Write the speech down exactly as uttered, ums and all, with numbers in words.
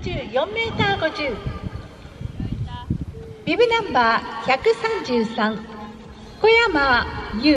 じゅうよんメーターごじゅう、ビブナンバーひゃくさんじゅうさん小山優。